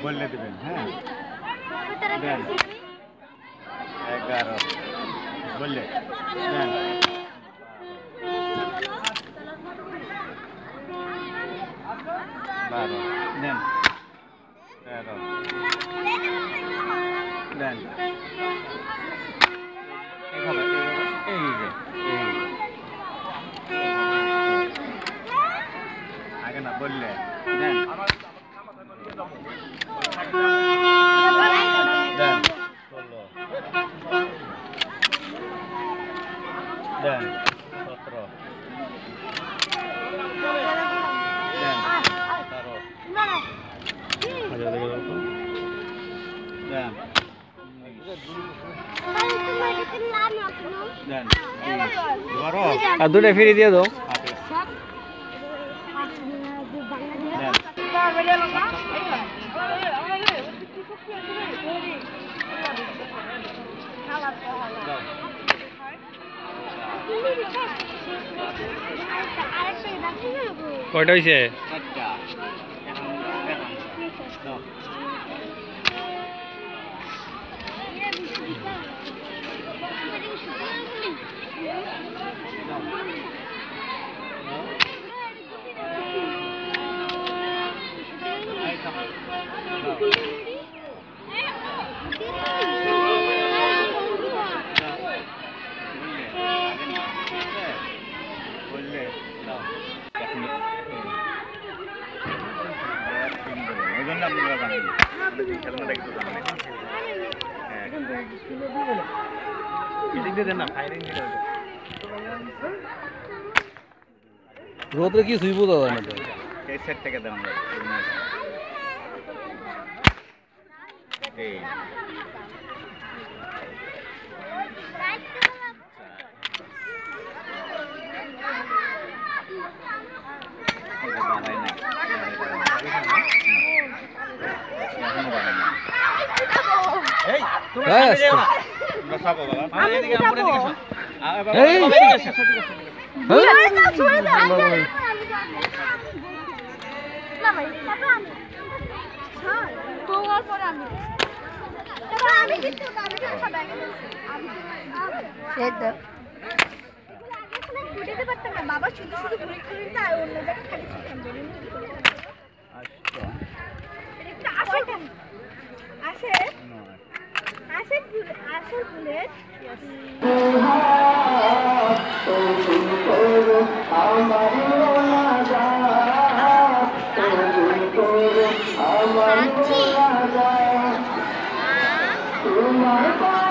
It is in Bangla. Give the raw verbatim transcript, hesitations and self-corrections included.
বললে দেবেন। হ্যাঁ দেন এগারো বললে দেন বারো দেন তেরো দেন এই যে এই আগে না বললে দেন দেন ষোলো দেন সতেরো দেন আঠারো দেন দেন আর দুটো ফিরে দিয়ে দাও। কয়টা হয়েছে? রোদে কি শুইব দাদা না এই সেট থেকে দাও আমরা এই এই তুমি সামনে যাও না বসাবো বাবা আমি এদিকে আমরা এদিকে আসো আ বাবা এদিকে আসো ছুঁয়ে দাও ছুঁয়ে দাও না ভাই তারপর আমি হ্যাঁ তো আর পরে আমি তারপর আমি কিন্তু আমি কিন্তু সব আগে আমি সেই তো আগে ফুটে পারতাম না বাবা শুধু শুধু ঘুরে ঘুরে তা অন্য জায়গায় খালি ছিলাম আচ্ছা এটা আসে কেন আসে আসে আসে বুলেট আমার